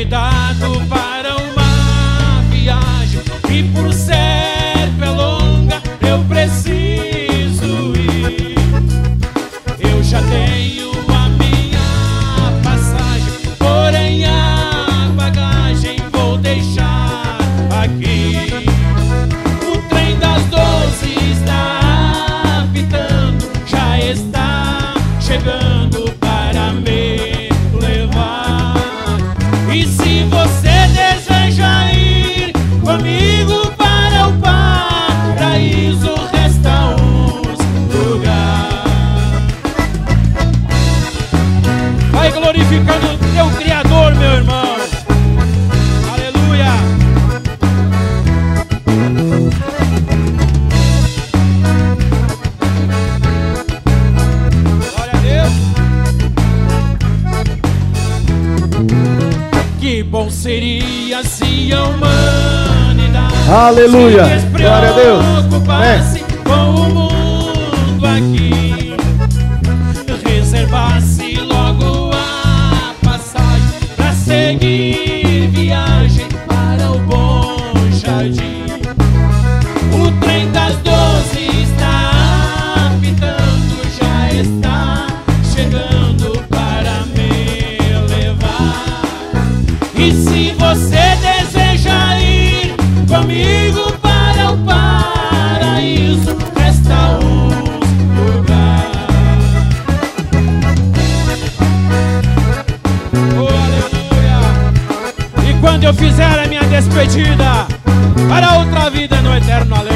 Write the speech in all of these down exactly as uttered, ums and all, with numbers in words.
convidado para uma viagem e por certo é longa, eu preciso ir. Eu já tenho a minha passagem, porém a bagagem vou deixar aqui. O trem das doze está apitando, já está chegando para me levar. E se você deseja ir comigo para o paraíso, resta uns lugar. Vai glorificando o teu Criador, meu irmão. Aleluia. Glória a Deus. Que bom seria se a humanidade, aleluia, se glória a Deus, despreocupasse com o mundo aqui, reservasse logo a passagem pra seguir viagem para o bom jardim. O trem das doze está apitando, já está chegando para me levar. E se você deseja ir comigo para o paraíso, resta uns lugar. Oh, aleluia. E quando eu fizer a minha despedida para outra vida no eterno além,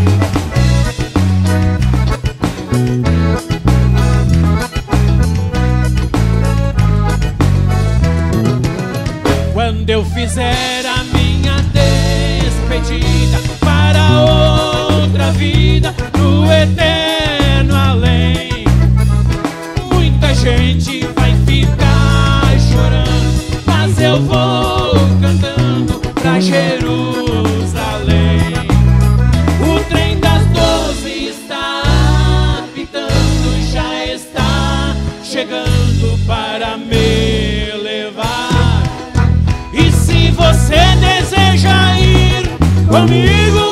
quando eu fizer a minha despedida para outra vida no eterno além, muita gente vai ficar chorando, mas eu vou cantando pra Jerusalém. O trem das doze está apitando, já está chegando para me levar. E se você deseja ir comigo